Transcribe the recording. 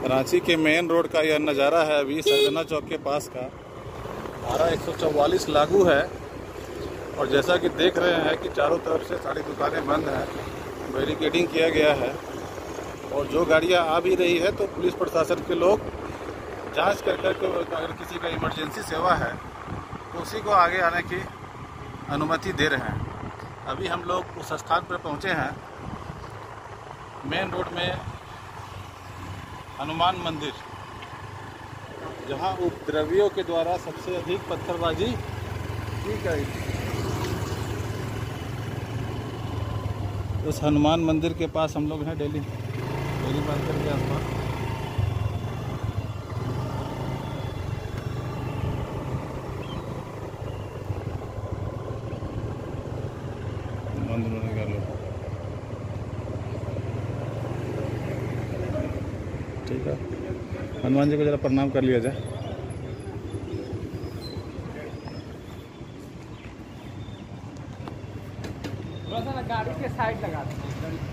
रांची के main road का यह नज़ारा है अभी सरगना चौक के पास का। धारा 144 लागू है और जैसा कि देख रहे हैं कि चारों तरफ से सारी दुकानें बंद हैं, बैरिकेडिंग किया गया है और जो गाड़ियां आ भी रही है तो पुलिस प्रशासन के लोग जांच कर कर के अगर किसी का इमरजेंसी सेवा है तो उसी को आगे आने की अनुमति दे रहे हैं। अभी हम लोग उस स्थान पर पहुंचे हैं, मेन रोड में हनुमान मंदिर, जहां उपद्रवियों के द्वारा सबसे अधिक पत्थरबाजी की गई। उस हनुमान मंदिर के पास हम लोग हैं, डेली मार्केट के आसपास। बंद होने का लो, ठीक है। हनुमान जी को जरा प्रणाम कर लिया जाए। थोड़ा सा गाड़ी के साइड लगा दो।